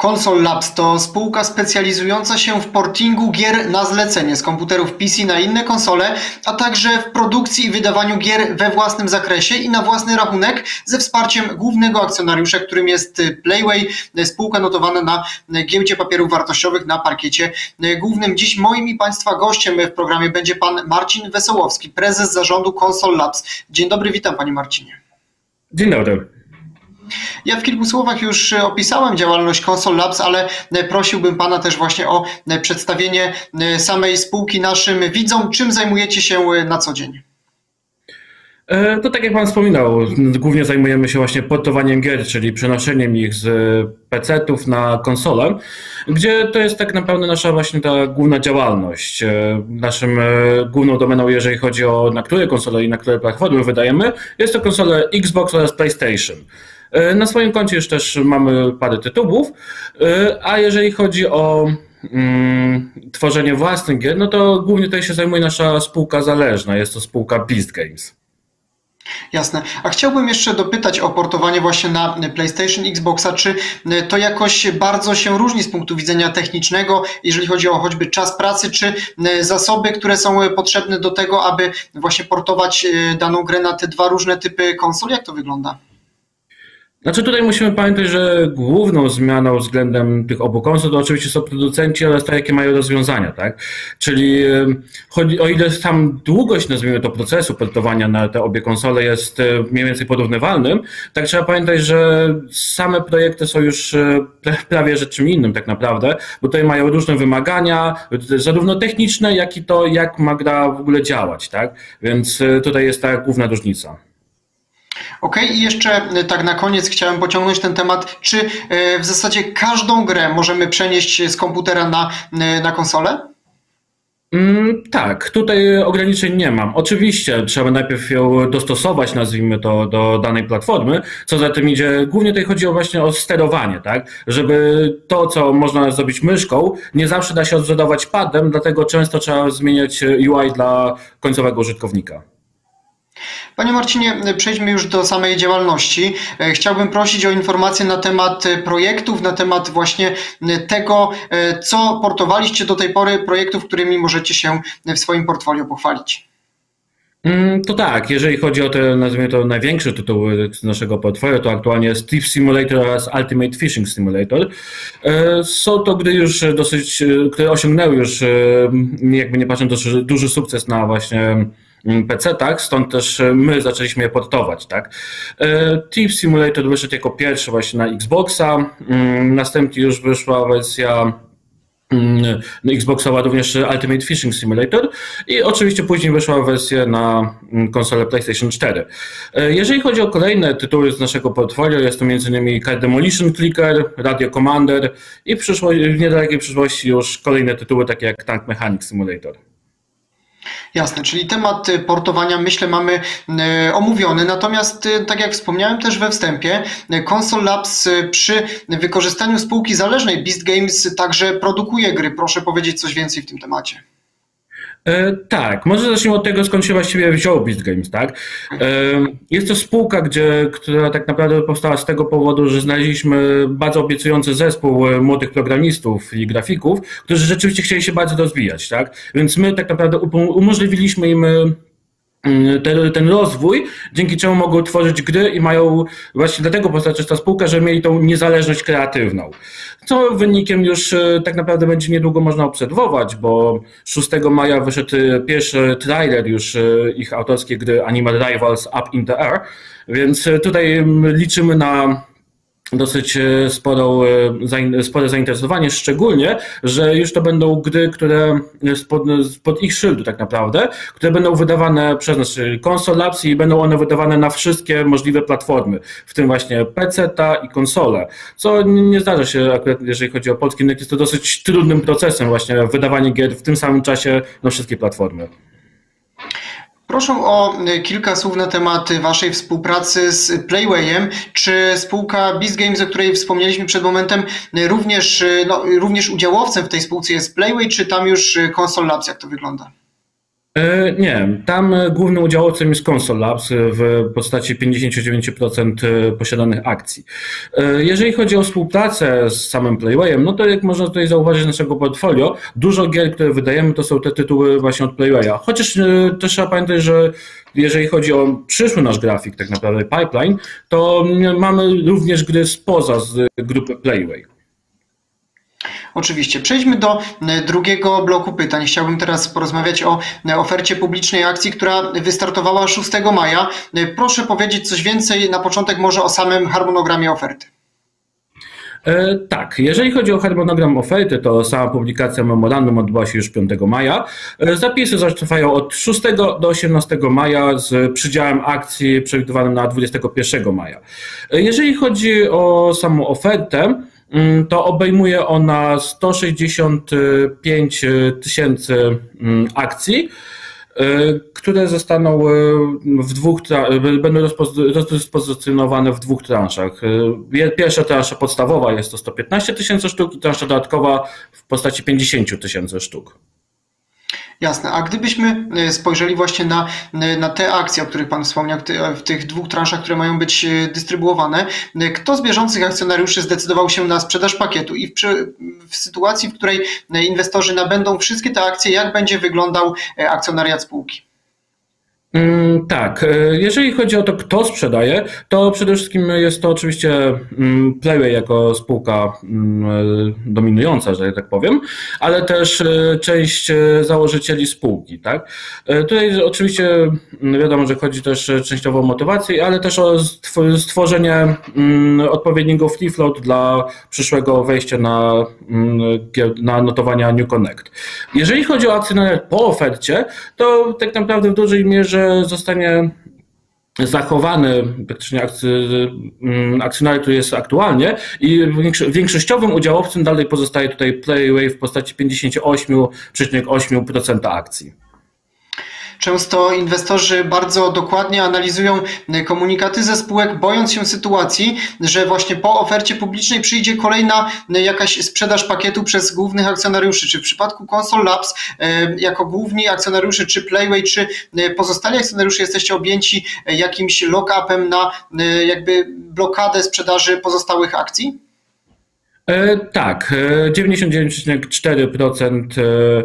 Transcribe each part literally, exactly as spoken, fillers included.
Console Labs to spółka specjalizująca się w portingu gier na zlecenie z komputerów P C na inne konsole, a także w produkcji i wydawaniu gier we własnym zakresie i na własny rachunek ze wsparciem głównego akcjonariusza, którym jest Playway, spółka notowana na giełdzie papierów wartościowych na parkiecie głównym. Dziś moim i Państwa gościem w programie będzie pan Marcin Wesołowski, prezes zarządu Console Labs. Dzień dobry, witam Panie Marcinie. Dzień dobry. Ja w kilku słowach już opisałem działalność Console Labs, ale prosiłbym Pana też właśnie o przedstawienie samej spółki naszym widzom. Czym zajmujecie się na co dzień? To tak jak Pan wspominał, głównie zajmujemy się właśnie portowaniem gier, czyli przenoszeniem ich z pecetów na konsolę, gdzie to jest tak naprawdę nasza właśnie ta główna działalność. Naszym główną domeną, jeżeli chodzi o na które konsole i na które platformy wydajemy, jest to konsole Xbox oraz PlayStation. Na swoim koncie już też mamy parę tytułów, a jeżeli chodzi o mm, tworzenie własnych gier, no to głównie tutaj się zajmuje nasza spółka zależna, jest to spółka Beast Games. Jasne. A chciałbym jeszcze dopytać o portowanie właśnie na PlayStation, Xboxa. Czy to jakoś bardzo się różni z punktu widzenia technicznego, jeżeli chodzi o choćby czas pracy, czy zasoby, które są potrzebne do tego, aby właśnie portować daną grę na te dwa różne typy konsol? Jak to wygląda? Znaczy tutaj musimy pamiętać, że główną zmianą względem tych obu konsol to oczywiście są producenci oraz to, jakie mają rozwiązania, tak? Czyli chodzi, o ile sam długość, nazwijmy to, procesu portowania na te obie konsole jest mniej więcej porównywalnym, tak trzeba pamiętać, że same projekty są już prawie że czym innym tak naprawdę, bo tutaj mają różne wymagania, zarówno techniczne, jak i to, jak ma gra w ogóle działać, tak? Więc tutaj jest ta główna różnica. Okej, okay, i jeszcze tak na koniec chciałem pociągnąć ten temat. Czy w zasadzie każdą grę możemy przenieść z komputera na, na konsolę? Mm, tak, tutaj ograniczeń nie mam. Oczywiście trzeba najpierw ją dostosować, nazwijmy to, do danej platformy. Co za tym idzie, głównie tutaj chodzi o właśnie o sterowanie, tak? Żeby to, co można zrobić myszką, nie zawsze da się odwzorować padem, dlatego często trzeba zmieniać U I dla końcowego użytkownika. Panie Marcinie, przejdźmy już do samej działalności. Chciałbym prosić o informacje na temat projektów, na temat właśnie tego, co portowaliście do tej pory, projektów, którymi możecie się w swoim portfolio pochwalić. To tak, jeżeli chodzi o te, nazwijmy to, największe tytuły z naszego portfolio, to aktualnie jest Thief Simulator oraz Ultimate Fishing Simulator. Są to gry już dosyć, które osiągnęły już, jakby nie patrząc, dosyć duży sukces na właśnie pecetach, stąd też my zaczęliśmy je portować, tak. Thief Simulator wyszedł jako pierwszy właśnie na Xboxa, następnie już wyszła wersja Xboxowa również Ultimate Fishing Simulator i oczywiście później wyszła wersja na konsolę PlayStation cztery. Jeżeli chodzi o kolejne tytuły z naszego portfolio, jest to między innymi Car Demolition Clicker, Radio Commander i w, w niedalekiej przyszłości już kolejne tytuły takie jak Tank Mechanic Simulator. Jasne, czyli temat portowania, myślę, mamy omówiony, natomiast tak jak wspomniałem też we wstępie, Console Labs przy wykorzystaniu spółki zależnej Beast Games także produkuje gry. Proszę powiedzieć coś więcej w tym temacie. E, tak, może zacznijmy od tego, skąd się właściwie wziął Beast Games, tak? E, jest to spółka, gdzie, która tak naprawdę powstała z tego powodu, że znaleźliśmy bardzo obiecujący zespół młodych programistów i grafików, którzy rzeczywiście chcieli się bardzo rozwijać, tak? Więc my tak naprawdę umożliwiliśmy im Ten, ten rozwój, dzięki czemu mogą tworzyć gry i mają właśnie dlatego powstać ta spółka, że mieli tą niezależność kreatywną. Co wynikiem już tak naprawdę będzie niedługo można obserwować, bo szóstego maja wyszedł pierwszy trailer już ich autorskiej gry Animal Rivals Up in the Air, więc tutaj liczymy na dosyć sporą, spore zainteresowanie, szczególnie, że już to będą gry, które spod, spod ich szyldu tak naprawdę, które będą wydawane przez nas, Console Labs, i będą one wydawane na wszystkie możliwe platformy, w tym właśnie peceta i konsole, co nie zdarza się akurat, jeżeli chodzi o polski rynek, jest to dosyć trudnym procesem właśnie wydawanie gier w tym samym czasie na wszystkie platformy. Proszę o kilka słów na temat Waszej współpracy z Playwayem. Czy spółka Beast Games, o której wspomnieliśmy przed momentem, również, no, również udziałowcem w tej spółce jest Playway, czy tam już Console Labs? Jak to wygląda? Nie, tam głównym udziałowcem jest Console Labs w postaci pięćdziesiąt dziewięć procent posiadanych akcji. Jeżeli chodzi o współpracę z samym Playwayem, no to jak można tutaj zauważyć z naszego portfolio, dużo gier, które wydajemy, to są te tytuły właśnie od Playwaya. Chociaż też trzeba pamiętać, że jeżeli chodzi o przyszły nasz grafik, tak naprawdę pipeline, to mamy również gry spoza z grupy Playway. Oczywiście. Przejdźmy do drugiego bloku pytań. Chciałbym teraz porozmawiać o ofercie publicznej akcji, która wystartowała szóstego maja. Proszę powiedzieć coś więcej na początek może o samym harmonogramie oferty. E, tak, jeżeli chodzi o harmonogram oferty, to sama publikacja memorandum odbyła się już piątego maja. E, zapisy trwają od szóstego do osiemnastego maja z przydziałem akcji przewidywanym na dwudziestego pierwszego maja. E, jeżeli chodzi o samą ofertę, to obejmuje ona sto sześćdziesiąt pięć tysięcy akcji, które zostaną w dwóch, będą rozdyspozycjonowane w dwóch transzach. Pierwsza transza podstawowa jest to sto piętnaście tysięcy sztuk i transza dodatkowa w postaci pięćdziesiąt tysięcy sztuk. Jasne, a gdybyśmy spojrzeli właśnie na, na te akcje, o których Pan wspomniał, w tych dwóch transzach, które mają być dystrybuowane, kto z bieżących akcjonariuszy zdecydował się na sprzedaż pakietu i w, w sytuacji, w której inwestorzy nabędą wszystkie te akcje, jak będzie wyglądał akcjonariat spółki? Tak, jeżeli chodzi o to, kto sprzedaje, to przede wszystkim jest to oczywiście Playway jako spółka dominująca, że tak powiem, ale też część założycieli spółki. Tak? Tutaj oczywiście wiadomo, że chodzi też częściowo o motywację, ale też o stworzenie odpowiedniego free float dla przyszłego wejścia na, na notowania New Connect. Jeżeli chodzi o akcjonariat po ofercie, to tak naprawdę w dużej mierze zostanie zachowany praktycznie akcjonariat, który jest aktualnie i większościowym udziałowcem dalej pozostaje tutaj Playway w postaci pięćdziesiąt osiem przecinek osiem procent akcji. Często inwestorzy bardzo dokładnie analizują komunikaty ze spółek, bojąc się sytuacji, że właśnie po ofercie publicznej przyjdzie kolejna jakaś sprzedaż pakietu przez głównych akcjonariuszy. Czy w przypadku Console Labs jako główni akcjonariusze, czy Playway, czy pozostali akcjonariusze jesteście objęci jakimś lock-upem na jakby blokadę sprzedaży pozostałych akcji? E, tak, dziewięćdziesiąt dziewięć przecinek cztery procent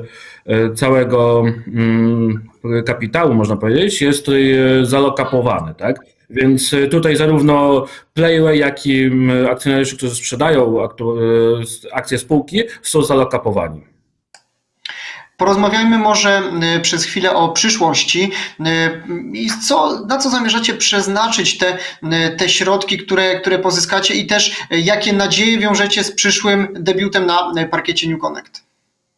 całego kapitału, można powiedzieć, jest tutaj zalokapowany, tak? Więc tutaj zarówno Playway, jak i akcjonariusze, którzy sprzedają akcje spółki, są zalokapowani. Porozmawiajmy może przez chwilę o przyszłości i co, na co zamierzacie przeznaczyć te, te środki, które, które pozyskacie i też jakie nadzieje wiążecie z przyszłym debiutem na parkiecie New Connect?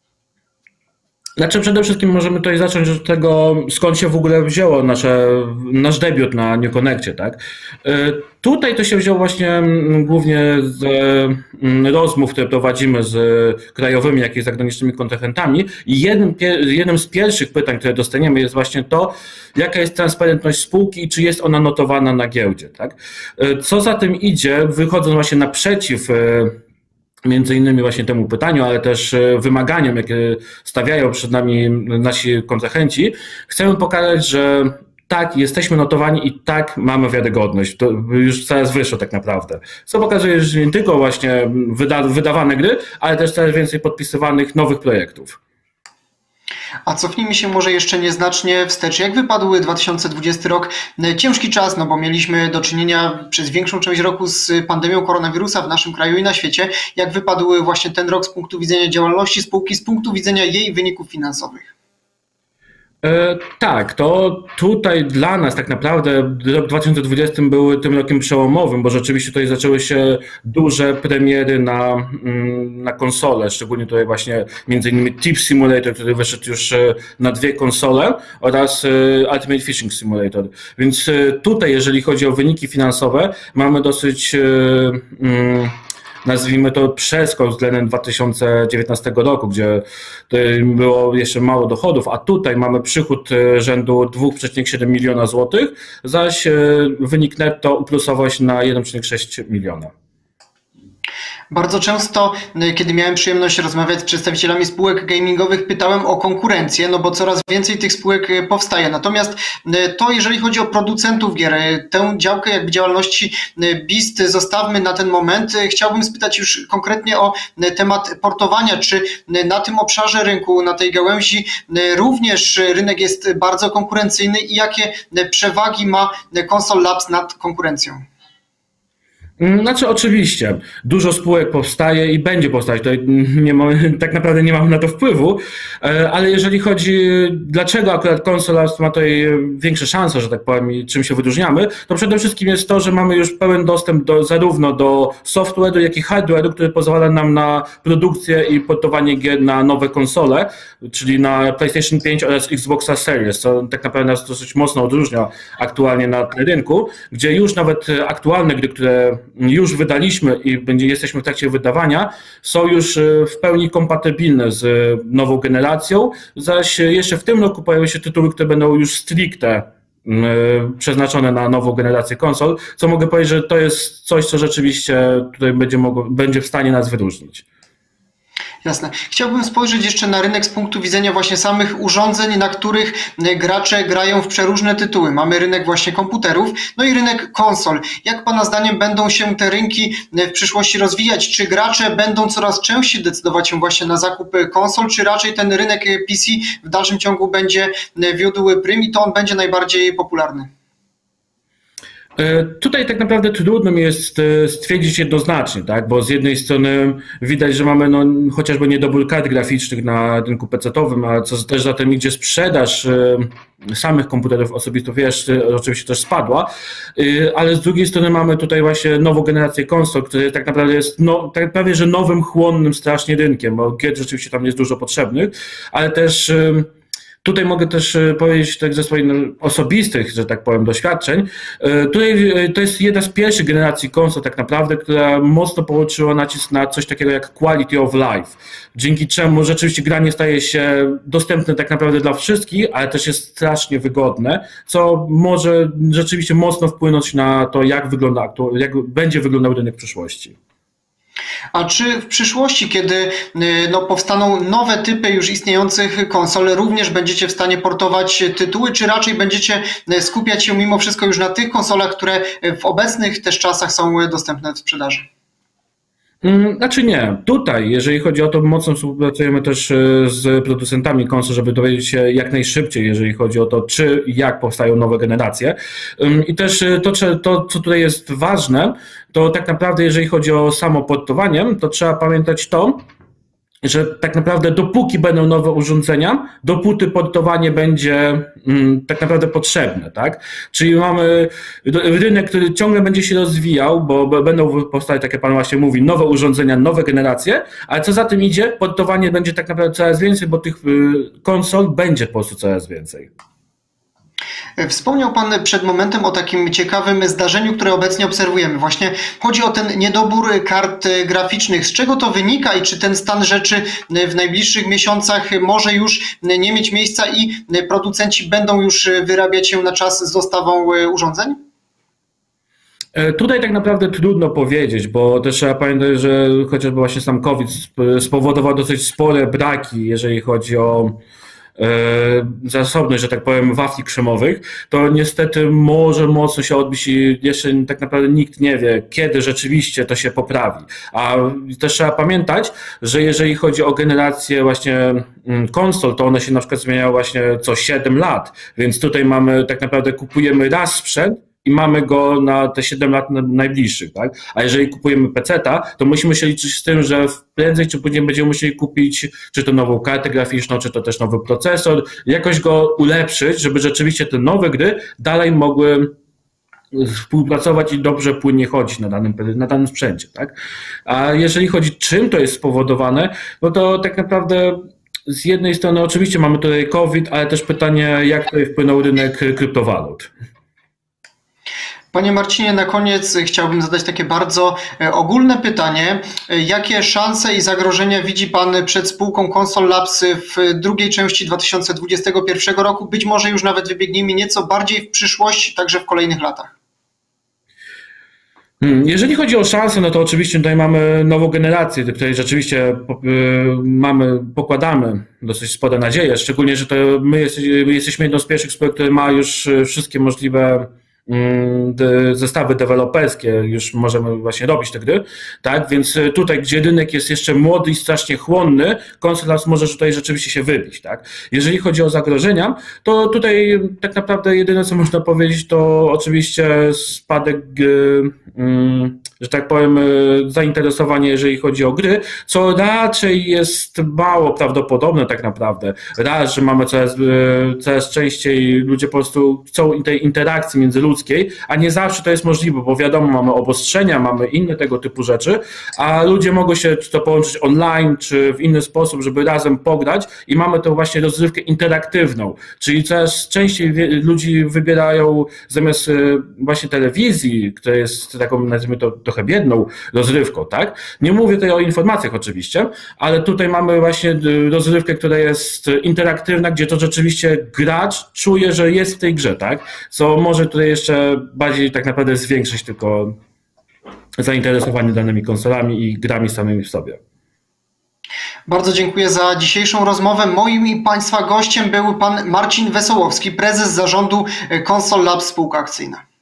Znaczy przede wszystkim możemy tutaj zacząć od tego, skąd się w ogóle wzięło nasze, nasz debiut na New Connectie, tak? Tutaj to się wzięło właśnie głównie z rozmów, które prowadzimy z krajowymi, jak i zagranicznymi kontrahentami i jednym, jednym z pierwszych pytań, które dostaniemy, jest właśnie to, jaka jest transparentność spółki i czy jest ona notowana na giełdzie, tak? Co za tym idzie, wychodząc właśnie naprzeciw między innymi właśnie temu pytaniu, ale też wymaganiom, jakie stawiają przed nami nasi kontrahenci, chcemy pokazać, że tak, jesteśmy notowani i tak mamy wiarygodność. To już coraz wyższe tak naprawdę. Co pokazuje, że nie tylko właśnie wyda wydawane gry, ale też coraz więcej podpisywanych nowych projektów. A cofnijmy się może jeszcze nieznacznie wstecz. Jak wypadł dwa tysiące dwudziesty rok? Ciężki czas, no bo mieliśmy do czynienia przez większą część roku z pandemią koronawirusa w naszym kraju i na świecie. Jak wypadł właśnie ten rok z punktu widzenia działalności spółki, z punktu widzenia jej wyników finansowych? E, tak, to tutaj dla nas tak naprawdę rok dwa tysiące dwudziesty był tym rokiem przełomowym, bo rzeczywiście tutaj zaczęły się duże premiery na, na konsole, szczególnie tutaj właśnie między innymi Tip Simulator, który wyszedł już na dwie konsole oraz Ultimate Fishing Simulator. Więc tutaj, jeżeli chodzi o wyniki finansowe, mamy dosyć mm, nazwijmy to przeskok względem dwa tysiące dziewiętnastego roku, gdzie było jeszcze mało dochodów, a tutaj mamy przychód rzędu dwa przecinek siedem miliona złotych, zaś wynik netto uplusował się na jeden przecinek sześć miliona. Bardzo często, kiedy miałem przyjemność rozmawiać z przedstawicielami spółek gamingowych, pytałem o konkurencję, no bo coraz więcej tych spółek powstaje. Natomiast to, jeżeli chodzi o producentów gier, tę działkę jakby działalności Beast zostawmy na ten moment. Chciałbym spytać już konkretnie o temat portowania. Czy na tym obszarze rynku, na tej gałęzi również rynek jest bardzo konkurencyjny i jakie przewagi ma Console Labs nad konkurencją? Znaczy oczywiście, dużo spółek powstaje i będzie powstać, tutaj nie mamy, tak naprawdę nie mamy na to wpływu, ale jeżeli chodzi, dlaczego akurat Console Labs ma tutaj większe szanse, że tak powiem, i czym się wyróżniamy, to przede wszystkim jest to, że mamy już pełen dostęp do, zarówno do software'u, jak i hardware'u, który pozwala nam na produkcję i portowanie gier na nowe konsole, czyli na PlayStation pięć oraz Xboxa Series, co tak naprawdę nas dosyć mocno odróżnia aktualnie na rynku, gdzie już nawet aktualne gry, które już wydaliśmy i będzie, jesteśmy w trakcie wydawania, są już w pełni kompatybilne z nową generacją, zaś jeszcze w tym roku pojawią się tytuły, które będą już stricte przeznaczone na nową generację konsol, co mogę powiedzieć, że to jest coś, co rzeczywiście tutaj będzie, mogło, będzie w stanie nas wyróżnić. Jasne. Chciałbym spojrzeć jeszcze na rynek z punktu widzenia właśnie samych urządzeń, na których gracze grają w przeróżne tytuły. Mamy rynek właśnie komputerów, no i rynek konsol. Jak Pana zdaniem będą się te rynki w przyszłości rozwijać? Czy gracze będą coraz częściej decydować się właśnie na zakup konsol, czy raczej ten rynek P C w dalszym ciągu będzie wiódł prym i to on będzie najbardziej popularny? Tutaj tak naprawdę trudno mi jest stwierdzić jednoznacznie, tak? Bo z jednej strony widać, że mamy no, chociażby niedobór kart graficznych na rynku pecetowym, a co też za tym idzie sprzedaż samych komputerów osobistych, wiesz, oczywiście też spadła, ale z drugiej strony mamy tutaj właśnie nową generację konsol, który tak naprawdę jest no, tak prawie że nowym, chłonnym strasznie rynkiem, bo gier rzeczywiście tam jest dużo potrzebnych, ale też tutaj mogę też powiedzieć tak ze swoich osobistych, że tak powiem, doświadczeń. Tutaj to jest jedna z pierwszych generacji konsol tak naprawdę, która mocno położyła nacisk na coś takiego jak quality of life, dzięki czemu rzeczywiście granie staje się dostępne tak naprawdę dla wszystkich, ale też jest strasznie wygodne, co może rzeczywiście mocno wpłynąć na to, jak wygląda, jak będzie wyglądał rynek w przyszłości. A czy w przyszłości, kiedy no, powstaną nowe typy już istniejących konsol, również będziecie w stanie portować tytuły, czy raczej będziecie skupiać się mimo wszystko już na tych konsolach, które w obecnych też czasach są dostępne w sprzedaży? Znaczy nie. Tutaj, jeżeli chodzi o to, mocno współpracujemy też z producentami konsol, żeby dowiedzieć się jak najszybciej, jeżeli chodzi o to, czy i jak powstają nowe generacje. I też to, to, co tutaj jest ważne, to tak naprawdę, jeżeli chodzi o samo portowanie, to trzeba pamiętać to, że tak naprawdę dopóki będą nowe urządzenia, dopóty portowanie będzie mm, tak naprawdę potrzebne, tak? Czyli mamy rynek, który ciągle będzie się rozwijał, bo będą powstawać, tak jak Pan właśnie mówi, nowe urządzenia, nowe generacje, ale co za tym idzie, portowanie będzie tak naprawdę coraz więcej, bo tych konsol będzie po prostu coraz więcej. Wspomniał Pan przed momentem o takim ciekawym zdarzeniu, które obecnie obserwujemy. Właśnie chodzi o ten niedobór kart graficznych. Z czego to wynika i czy ten stan rzeczy w najbliższych miesiącach może już nie mieć miejsca i producenci będą już wyrabiać się na czas z dostawą urządzeń? Tutaj tak naprawdę trudno powiedzieć, bo też trzeba pamiętać, że chociażby właśnie sam COVID spowodował dosyć spore braki, jeżeli chodzi o zasobność, że tak powiem, wafli krzemowych, to niestety może mocno się odbić i jeszcze tak naprawdę nikt nie wie, kiedy rzeczywiście to się poprawi. A też trzeba pamiętać, że jeżeli chodzi o generację właśnie konsol, to one się na przykład zmieniają właśnie co siedem lat, więc tutaj mamy tak naprawdę kupujemy raz sprzęt i mamy go na te siedem lat najbliższych, tak? A jeżeli kupujemy peceta, to musimy się liczyć z tym, że prędzej czy później będziemy musieli kupić czy to nową kartę graficzną, czy to też nowy procesor, jakoś go ulepszyć, żeby rzeczywiście te nowe gry dalej mogły współpracować i dobrze, płynnie chodzić na danym, na danym sprzęcie, tak? A jeżeli chodzi, czym to jest spowodowane, no to tak naprawdę z jednej strony oczywiście mamy tutaj COVID, ale też pytanie, jak tutaj wpłynął rynek kryptowalut. Panie Marcinie, na koniec chciałbym zadać takie bardzo ogólne pytanie. Jakie szanse i zagrożenia widzi Pan przed spółką Console Labs w drugiej części dwa tysiące dwudziestego pierwszego roku? Być może już nawet wybiegnijmy nieco bardziej w przyszłość, także w kolejnych latach. Hmm, Jeżeli chodzi o szanse, no to oczywiście tutaj mamy nową generację, do której rzeczywiście y, mamy, pokładamy dosyć spore nadzieje, szczególnie, że to my jest, jesteśmy jedną z pierwszych spółek, które ma już wszystkie możliwe De, zestawy deweloperskie, już możemy właśnie robić te gry, tak, więc tutaj, gdzie rynek jest jeszcze młody i strasznie chłonny, Console Labs może tutaj rzeczywiście się wybić, tak. Jeżeli chodzi o zagrożenia, to tutaj tak naprawdę jedyne, co można powiedzieć, to oczywiście spadek, że tak powiem, zainteresowania, jeżeli chodzi o gry, co raczej jest mało prawdopodobne tak naprawdę. Raz, że mamy coraz, coraz częściej ludzie po prostu chcą tej interakcji międzyludzkiej, a nie zawsze to jest możliwe, bo wiadomo, mamy obostrzenia, mamy inne tego typu rzeczy, a ludzie mogą się czy to połączyć online, czy w inny sposób, żeby razem pograć i mamy tą właśnie rozrywkę interaktywną, czyli coraz częściej ludzi wybierają zamiast właśnie telewizji, która jest taką, nazwijmy to, trochę biedną rozrywką, tak? Nie mówię tutaj o informacjach oczywiście, ale tutaj mamy właśnie rozrywkę, która jest interaktywna, gdzie to rzeczywiście gracz czuje, że jest w tej grze, tak? Co może tutaj jeszcze bardziej tak naprawdę zwiększyć tylko zainteresowanie danymi konsolami i grami samymi w sobie. Bardzo dziękuję za dzisiejszą rozmowę. Moim i Państwa gościem był pan Marcin Wesołowski, prezes zarządu Console Labs spółka akcyjna.